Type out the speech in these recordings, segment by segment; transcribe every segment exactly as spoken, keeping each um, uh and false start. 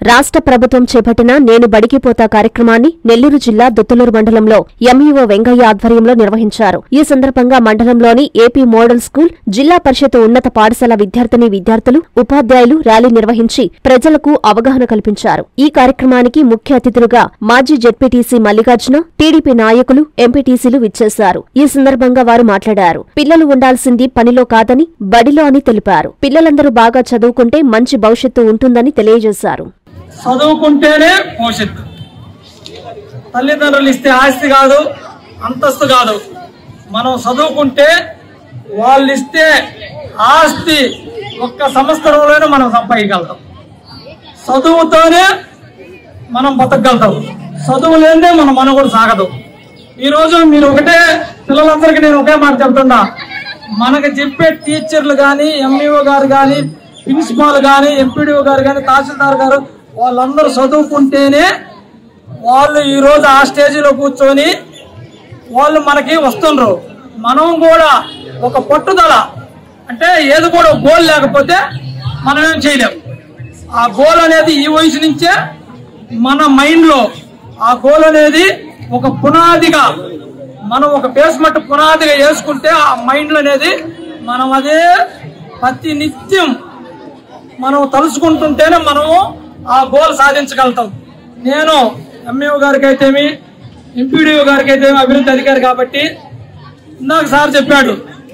రాష్ట్ర ప్రభుత్వం చేపట్టిన నేను బడికి పోతా కార్యక్రమాన్ని నెల్లూరు జిల్లా దుత్తలూరు మండలంలో ఎంఈఓ వెంగయ్య ఆధ్వర్యంలో నిర్వహించారు. ఈ సందర్భంగా మండలంలోని ఏపీ మోడల్ స్కూల్, జిల్లా పరిషత్ ఉన్నత పాఠశాల విద్యార్థిని విద్యార్థులు, ఉపాధ్యాయులు ర్యాలీ నిర్వహించి ప్రజలకు అవగాహన కల్పించారు. ఈ కార్యక్రమానికి ముఖ్య అతిథులుగా మాజీ జెడ్పీటీసీ మల్లికార్జున, టీడీపీ నాయకులు, ఎంపీటీసీలు విచ్చేశారు. ఈ సందర్భంగా వారు మాట్లాడారు. పిల్లలు ఉండాల్సింది పనిలో కాదని బడిలో అని తెలిపారు. పిల్లలందరూ బాగా చదువుకుంటే మంచి భవిష్యత్తు ఉంటుందని తెలియజేశారు. చదువుకుంటేనే భవిష్యత్తు. తల్లిదండ్రులు ఇస్తే ఆస్తి కాదు, అంతస్తు కాదు. మనం చదువుకుంటే వాళ్ళు ఇస్తే ఆస్తి ఒక్క సంవత్సరంలోనే మనం సంపాదించగలుగుతాం. చదువుతోనే మనం బతకగలుగుతాం. చదువు లేదే మన మనుగడ సాగదు. ఈరోజు మీరు ఒకటే పిల్లలందరికీ నేను ఒకే మాట చెప్తున్నా, మనకు చెప్పే టీచర్లు కానీ, ఎంఈఓ గారు కానీ, ప్రిన్సిపాల్ కానీ, ఎంపీడీఓ గారు కానీ, తహసీల్దార్ గారు వాళ్ళందరూ చదువుకుంటేనే వాళ్ళు ఈరోజు ఆ స్టేజీలో కూర్చొని వాళ్ళు మనకి వస్తుండ్రు. మనం కూడా ఒక పట్టుదల అంటే ఏది కూడా గోల్ లేకపోతే మనం ఏం చేయలేం. ఆ గోల్ అనేది ఈ వయసు నుంచే మన మైండ్లో ఆ గోల్ అనేది ఒక పునాదిగా మనం ఒక బేస్మెంట్ పునాదిగా వేసుకుంటే ఆ మైండ్లో అనేది మనం అదే ప్రతి నిత్యం మనం తలుచుకుంటుంటేనే మనము ఆ గోల్ సాధించగలుగుతాం. నేను ఎంఈఓ గారికి అయితేమి, ఎంపీడీఓ గారికి అయితేమి అభివృద్ధి అధికారి కాబట్టి ఇందాక సార్ చెప్పాడు,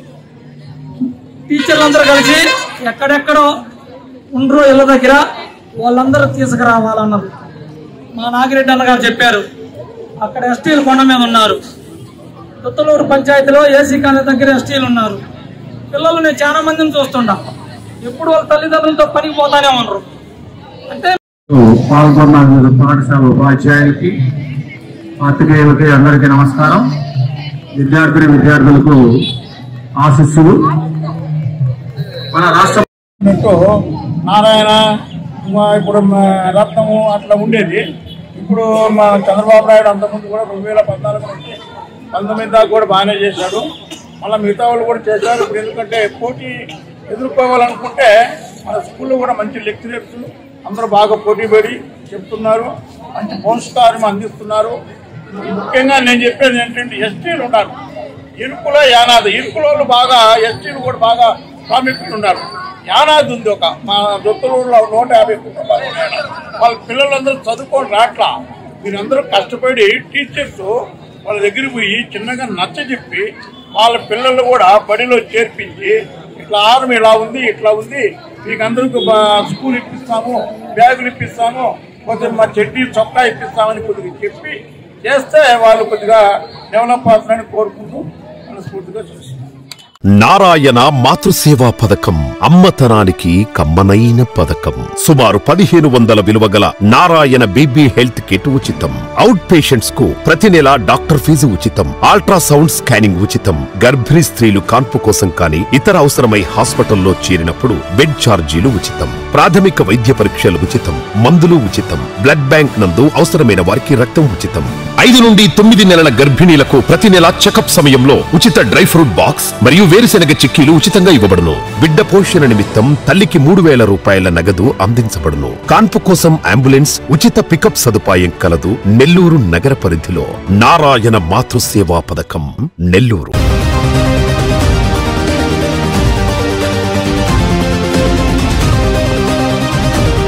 టీచర్లందరూ కలిసి ఎక్కడెక్కడో ఉండరు ఇళ్ళ దగ్గర వాళ్ళందరూ తీసుకురావాలన్నారు. మా నాగిరెడ్డి అన్న గారు చెప్పారు, అక్కడ ఎస్టీలు కొండ మీద ఉన్నారు. దుత్తలూరు పంచాయతీలో ఏసీ కాలేజ్ దగ్గర ఎస్టీలు ఉన్నారు. పిల్లలు నేను చాలా మందిని చూస్తుంటా, ఎప్పుడు వాళ్ళ తల్లిదండ్రులతో పనికి పోతానే ఉన్నారు. అంటే పాల్గొన్న పాఠశాల ఉపాధ్యాయులకి, పాత్రికేయులకి అందరికీ నమస్కారం. విద్యార్థిని విద్యార్థులకు ఆశీస్సులు. మన రాష్ట్ర నారాయణ ఇప్పుడు రత్నము అట్లా ఉండేది. ఇప్పుడు మా చంద్రబాబు నాయుడు అంతకుముందు కూడా రెండు వేల పద్నాలుగు నుంచి పంతొమ్మిది దాకా కూడా బాగానే చేశాడు. మళ్ళీ మిగతా వాళ్ళు కూడా చేశారు. ఇప్పుడు ఎందుకంటే పోటీ ఎదుర్కోవాలనుకుంటే మన స్కూల్లో కూడా మంచి లెక్చరర్స్ అందరూ బాగా పోటీ పడి చెప్తున్నారు, మంచి పోషకాహారం అందిస్తున్నారు. ముఖ్యంగా నేను చెప్పేది ఏంటంటే ఎస్టీలు ఉన్నారు, ఇరుకులో యానాది ఇరుకులో బాగా ఎస్టీలు కూడా బాగా ప్రాముఖ్యత ఉన్నారు. యానాది ఉంది ఒక మా దొత్తలూరులో నూట యాభై కుటుంబాలు ఉన్నాయి. వాళ్ళ పిల్లలందరూ చదువుకొని రాట్లా. మీరందరూ కష్టపడి టీచర్స్ వాళ్ళ దగ్గరికి పోయి చిన్నగా నచ్చ చెప్పి వాళ్ళ పిల్లలు కూడా బడిలో చేర్పించి ఇట్లా ఆర్మీ ఇలా ఉంది, ఇట్లా ఉంది, మీకు అందరికీ స్కూల్ ఇప్పిస్తాము, బ్యాగులు ఇప్పిస్తాము, కొంచెం మా చెడ్డీ చొక్కా ఇప్పిస్తామని కొద్దిగా చెప్పి చేస్తే వాళ్ళు కొద్దిగా డెవలప్ అవుతారని కోరుకుంటూ మనస్ఫూర్తిగా చూస్తున్నారు. నారాయణ మాతృసేవా పథకం అమ్మతనానికి కమ్మనైన పథకం. సుమారు పదిహేను వందల విలువ గల నారాయణ బేబీ హెల్త్ కిట్ ఉచితం. అవుట్ పేషెంట్స్ కు ప్రతి నెల డాక్టర్ ఫీజు ఉచితం. అల్ట్రాసౌండ్ స్కానింగ్ ఉచితం. గర్భిణీ స్త్రీలు కాన్పు కోసం కానీ ఇతర అవసరమై హాస్పిటల్లో చేరినప్పుడు బెడ్ ఛార్జీలు ఉచితం. ప్రాథమిక వైద్య పరీక్షలు ఉచితం. మందులు ఉచితం. బ్లడ్ బ్యాంక్ నందు అవసరమైన వారికి రక్తం ఉచితం. ఐదు నుండి తొమ్మిది నెలల గర్భిణీలకు ప్రతి నెల చెకప్ సమయంలో ఉచిత డ్రై ఫ్రూట్ బాక్స్ మరియు వేరుశెనగ చిక్కీలు ఉచితంగా ఇవ్వబడును. బిడ్డ పోషణ నిమిత్తం తల్లికి మూడు వేల రూపాయల నగదు అందించబడును. కాన్పు కోసం అంబులెన్స్ ఉచిత పికప్ సదుపాయం కలదు. నెల్లూరు నగర పరిధిలో నారాయణ మాతృసేవా పథకం నెల్లూరు.